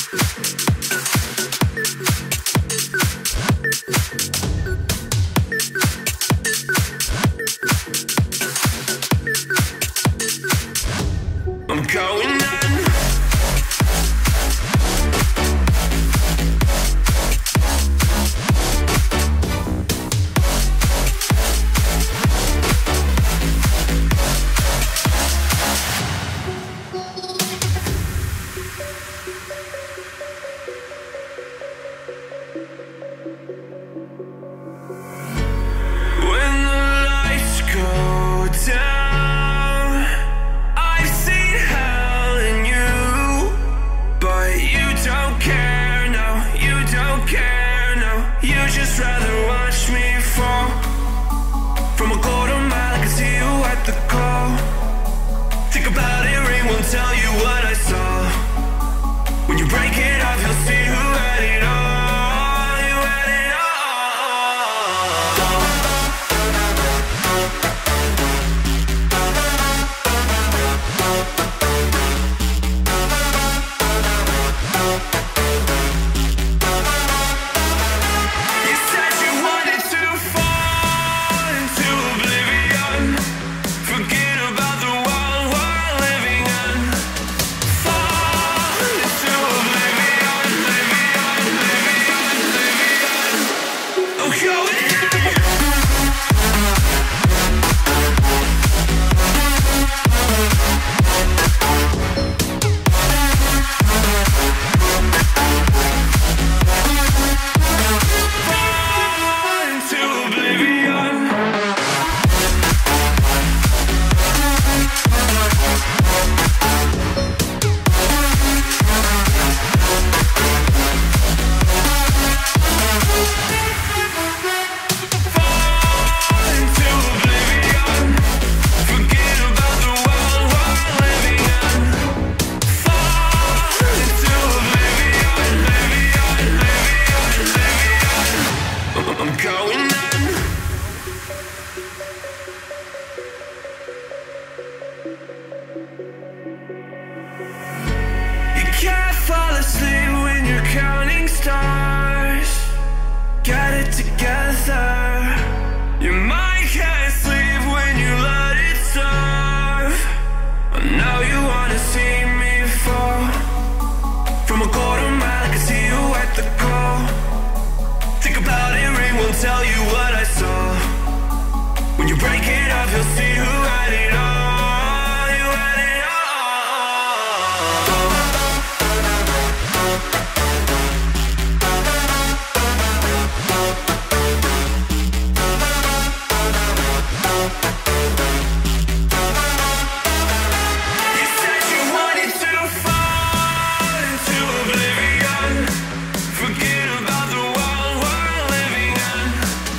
I'm going in. When the lights go down, I've seen hell in you, but you don't care, no, you don't care, no. You just rather watch me fall. From a quarter mile, I can see you at the call. Think about it, ring won't tell you what I saw. When you break it off, you'll see who had it all. You had it all. You said you wanted to fall into oblivion. Forget about the world we're living in. Fall into oblivion, oblivion, oblivion, oblivion. I'm going in. Fall into oblivion. Fall into oblivion. Forget about the world we're living in. Fall into oblivion, oblivion, oblivion, oblivion. I'm going in. You can't fall asleep when you're counting stars. Get it together. Your mind can't sleep when you let it serve. I know you wanna see me fall. From a quarter mile, I can see you at the call. Think about it, ring won't tell you what I saw. When you break it off, you'll see who had it all. You had it all. You said you wanted to fall into oblivion. Forget about the world we're living in.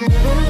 We'll be right back.